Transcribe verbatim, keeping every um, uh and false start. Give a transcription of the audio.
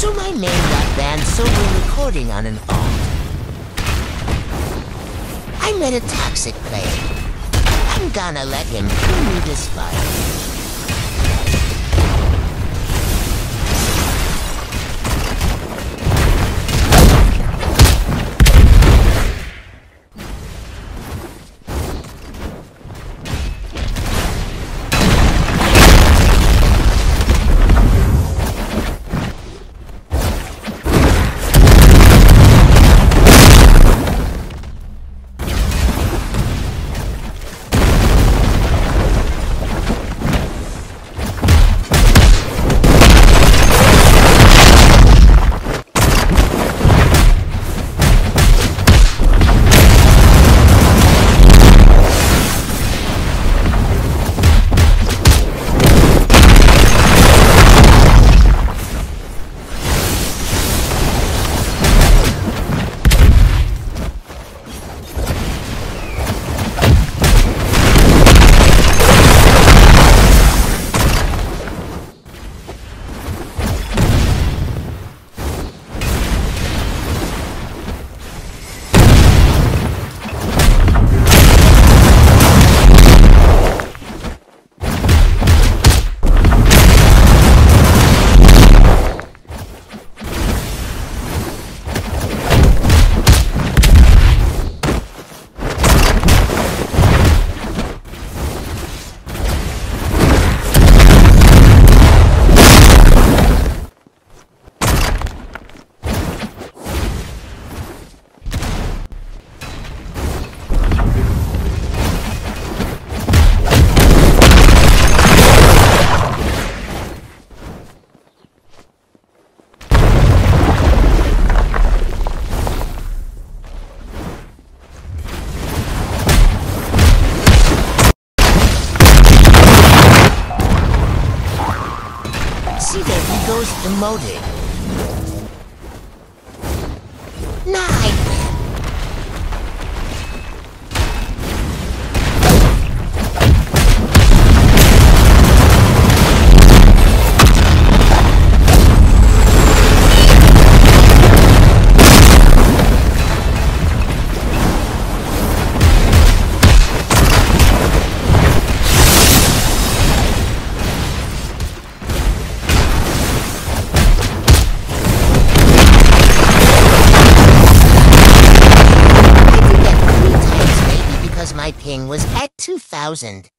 So my name got banned, so we're recording on an alt. I met a toxic player. I'm gonna let him kill me this fire. See there, he goes demoted. Nice! My ping was at two thousand.